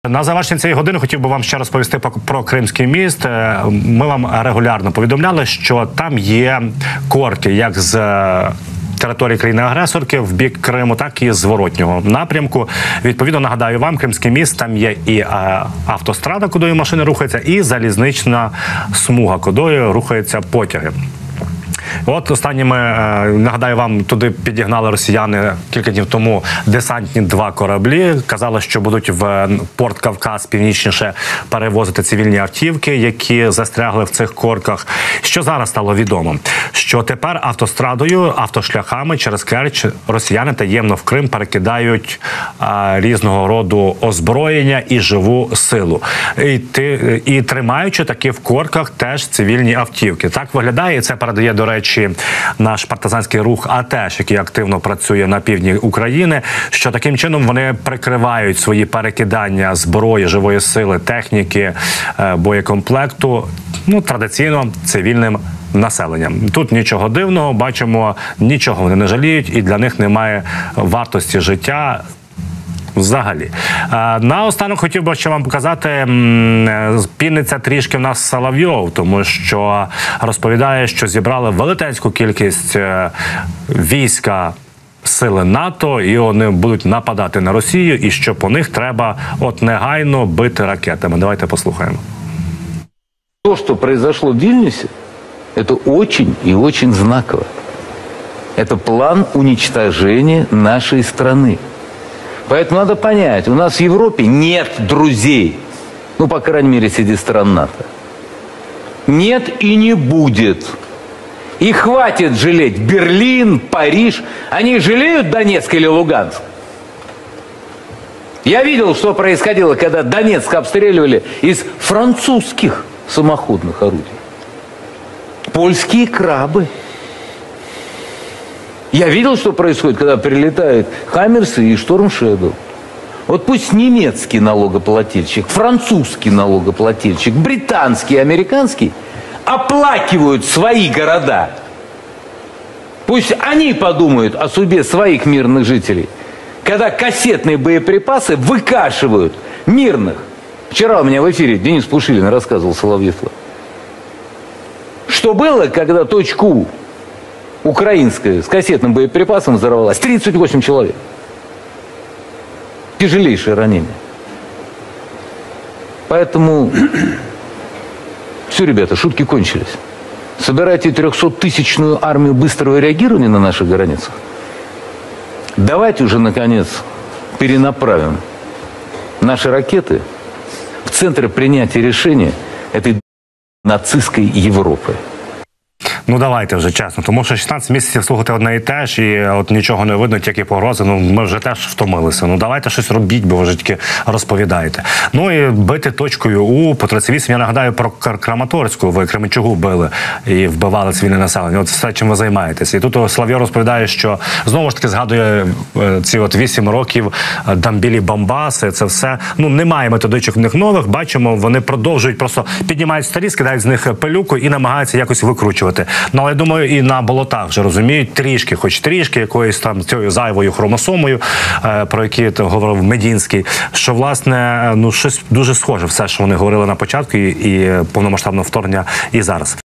На завершення цієї години хотів би вам ще розповісти про Кримський міст. Ми вам регулярно повідомляли, що там є корки як з території країни-агресорки в бік Криму, так і з зворотнього напрямку. Відповідно, нагадаю вам, Кримський міст, там є і автострада, кудою машини рухаються, і залізнична смуга, кудою рухаються потяги. От останніми, нагадаю вам, туди підігнали росіяни кілька днів тому десантні 2 кораблі. Казали, що будуть в порт Кавказ північніше перевозити цивільні автівки, які застрягли в цих корках. Що зараз стало відомо? Що тепер автострадою, автошляхами через Керч росіяни таємно в Крим перекидають різного роду озброєння і живу силу. І тримаючи таки в корках теж цивільні автівки. Так виглядає, і це передає, до речі, наш партизанський рух АТЕШ, який активно працює на півдні України, що таким чином вони прикривають свої перекидання зброї, живої сили, техніки, боєкомплекту, традиційно цивільним населенням. Тут нічого дивного, бачимо, нічого вони не жаліють, і для них немає вартості життя взагалі. Наостанок хотів би ще вам показати, піниться трішки в нас Соловйов, тому що розповідає, що зібрали велетенську кількість війська сили НАТО, і вони будуть нападати на Росію, і що по них треба негайно бити ракетами. Давайте послухаємо. То, что произошло в Вильнюсе, это очень и очень знаково. Это план уничтожения нашей страны. Поэтому надо понять, у нас в Европе нет друзей. По крайней мере, среди стран НАТО. Нет и не будет. И хватит жалеть Берлин, Париж. Они жалеют Донецк или Луганск? Я видел, что происходило, когда Донецк обстреливали из французских самоходных орудий. Польские крабы. Я видел, что происходит, когда прилетают «Хаммерсы» и «Шторм Шэдоу». Вот пусть немецкий налогоплательщик, французский налогоплательщик, британский, американский оплакивают свои города. Пусть они подумают о судьбе своих мирных жителей, когда кассетные боеприпасы выкашивают мирных. Вчера у меня в эфире Денис Пушилин рассказывал, Соловьев. Что было, когда точку украинская с кассетным боеприпасом взорвалась? 38 человек. Тяжелейшее ранение. Поэтому все, ребята, шутки кончились. Собирайте 300-тысячную армию быстрого реагирования на наших границах. Давайте уже, наконец, перенаправим наши ракеты в центр принятия решения этой нацистской Европы. Давайте вже чесно, тому що 16 місяців слухати одне і те ж, і нічого не видно, тільки погрози, ми вже теж втомилися. Давайте щось робіть, бо ви вже тільки розповідаєте. І бити точкою У по 38, я нагадаю про Краматорську, ви Кременчугу били і вбивали цивільне населення. Все, чим ви займаєтесь. І тут Соловйов розповідає, що знову ж таки згадує ці 8 років Дамбілі Бомбаси, це все. Немає методичок в них нових, бачимо, вони продовжують, просто піднімають старі, скидають з них пилюку і намагаються якось викручувати. Але я думаю, і на болотах вже розуміють трішки, хоч трішки, якоюсь там цією зайвою хромосомою, про які говорив Медінський, що, власне, щось дуже схоже все, що вони говорили на початку і повномасштабного вторгнення, і зараз.